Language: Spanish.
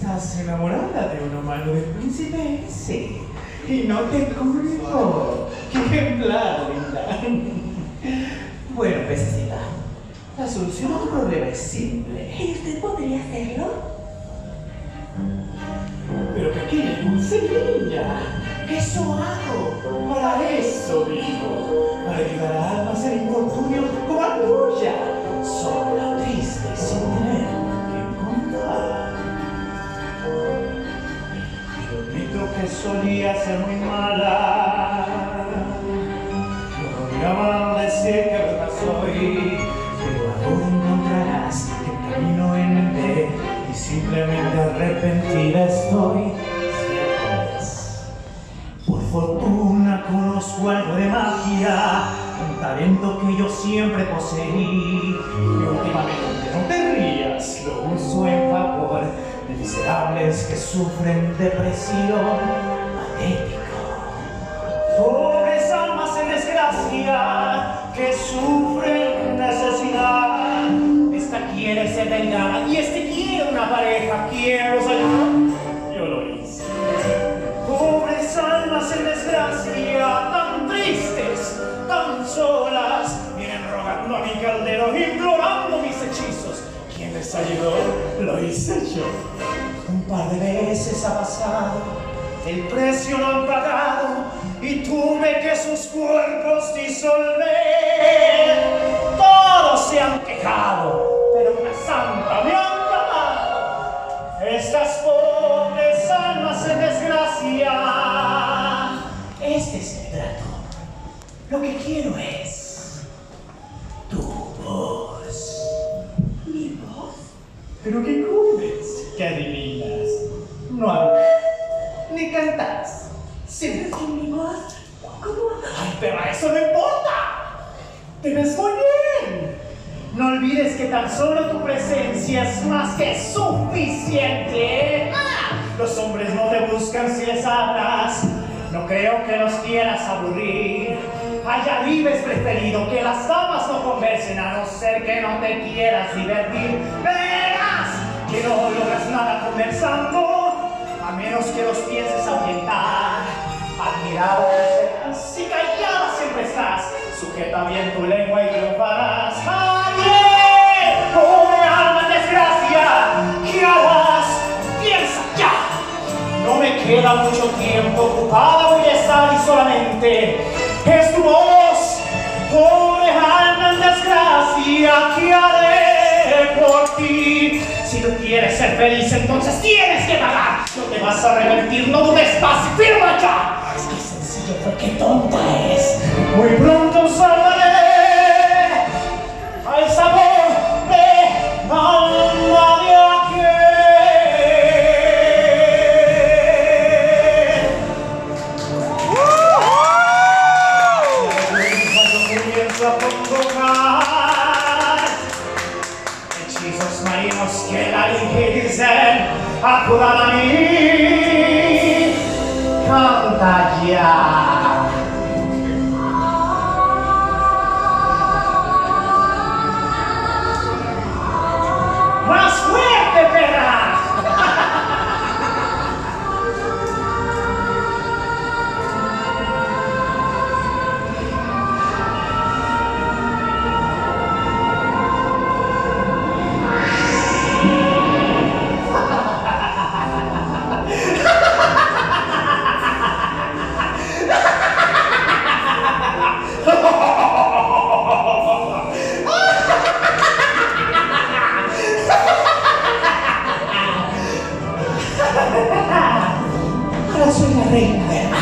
¿Estás enamorada de un humano del príncipe? Sí. Y no te culpo. ¡Qué ejemplar, linda! Bueno, pececita, la solución a tu problema es simple. ¿Y usted podría hacerlo? Pero pequeña y dulce niña, eso hago. Para eso vivo. Para ayudar a almas en infortunio como la tuya. Sola, triste, sin tener que contar. Yo admito que solía ser muy mala. No odiaba decir que verdad soy. Pero ahora encontrarás el camino en mente y simplemente arrepentida estoy. Cierto es. Por fortuna conozco algo de magia, un talento que yo siempre poseí. Y últimamente, no te rías, lo uso en favor de miserables que sufren depresión. Patético. Pobres almas en desgracia que sufren necesidad. Esta quiere ser delgada y este quiere una pareja. ¿Quién los ayuda? Yo lo hice. Pobres almas en desgracia, tan tristes, tan solas, vienen rogando a mi caldero, implorando mis hechizos. ¿Quién les ayudó? Lo hice yo. Un par de veces ha pasado, el precio lo han pagado y tuve que sus cuerpos disolver. Todos se han quejado, pero una santa me han llamado. Estas pobres almas en desgracia. Este es el trato. Lo que quiero es tu voz. ¿Mi voz? ¿Pero qué cubres? ¿Qué adivinas? No hablas, ni cantas. Sí. ¿Pero sin mi voz? ¿Cómo? ¡Ay, pero a eso no importa! ¡Te ves muy bien! No olvides que tan solo tu presencia es más que suficiente. Los hombres no te buscan si les hablas. No creo que los quieras aburrir. Allá vives preferido que las damas no conversen, a no ser que no te quieras divertir. Verás que no logras nada conversando, a menos que los pienses ahuyentar. Admirado serás y callada siempre estás. Sujeta bien tu lengua y triunfarás. ¡Ay, pobre alma en desgracia! ¿Qué harás? ¡Piensa ya! No me queda mucho tiempo, ocupada voy a estar y solamente es tu voz. Pobre alma en desgracia, ¿qué haré por ti? Si tú quieres ser feliz, entonces tienes que pagar. No te vas a arrepentir, no dudes más y firma ya. Qué sencillo fue, qué tonta es. Muy pronto salvaré al sabor de alma de hechizos marinos que la dicen acudan a mí. Canta ya. Más fuerte, perra. Ahora soy la reina del